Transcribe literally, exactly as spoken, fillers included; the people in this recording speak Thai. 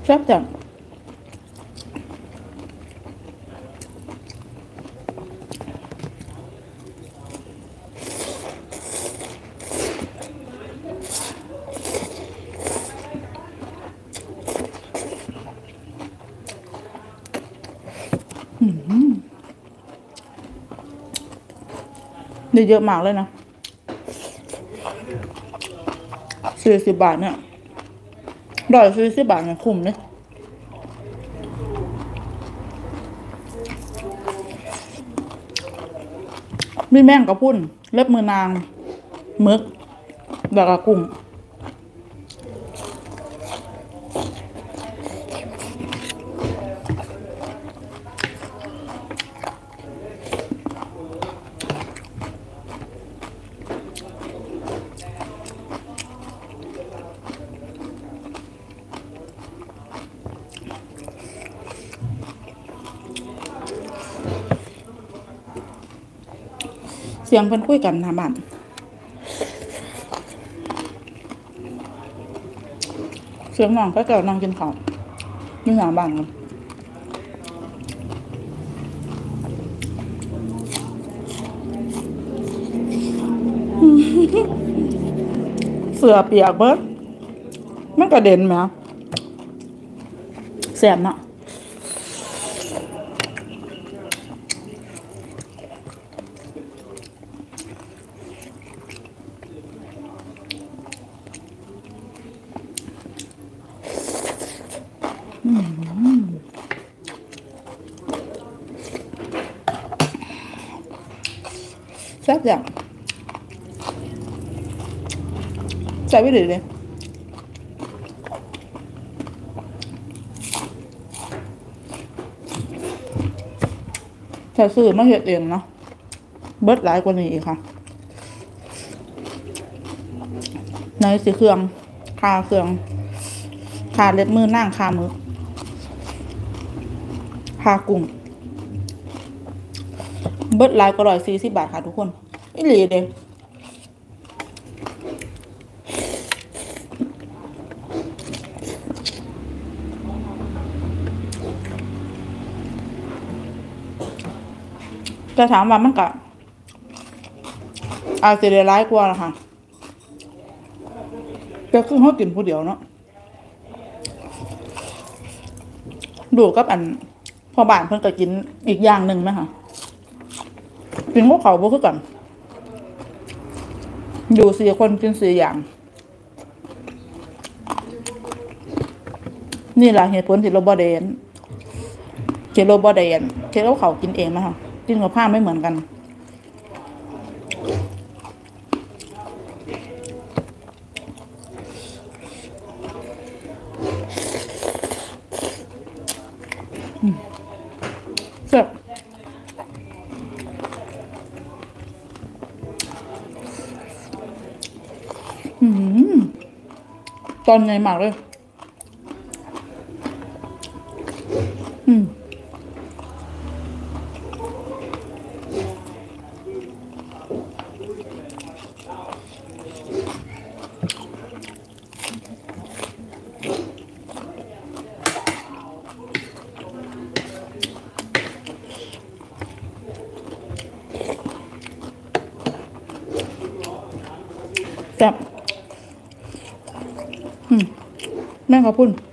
แซ่บจังได้เยอะมากเลยนะสี่สิบบาทเนี่ยร้อยสี่สิบบาทเนี่ยคุ้มเลยมีแม่งกระพุ้นเล็บมือนางมึกแล้วก็กุ้งเสียงเพิ่นคุยกันหน้าบ้านเสียงน้องก็เกิดน้องกินข้าวนี่หน้าบ้านกันเสือเปียกเบิดมันกระเด็นไหมแสบเนาะแซ่บอย่างใส่ไปเลยเลยถ้าซื้อมาเฮ็ดเองเนาะเบิดหลายกว่านี้อีกค่ะในสีเครื่องคาเครื่องคาเล็บมือนั่งคามือคากุ้งเบิดหลายกว่าร้อยสี่สิบบาทค่ะทุกคนอีหลีเด้จะถามว่ามันกะอาจจะได้ร้ายกว่าละค่ะแต่คือเขากินผู้เดียวเนาะดูกับอันพอบ้านเพิ่นก็กินอีกอย่างหนึ่งไหมคะกินพวกเขาพวกคือกันอยู่สี่คนกินสี่อย่างนี่แหละเหตุผลที่เราบอเดนเที่เราบอเดนที่เราเขากินเองไหมคะกินกับผ้าไม่เหมือนกันแซ่บตอนใหญ่มากเลยอืมแซ่บอืมแม่งขอบคุณ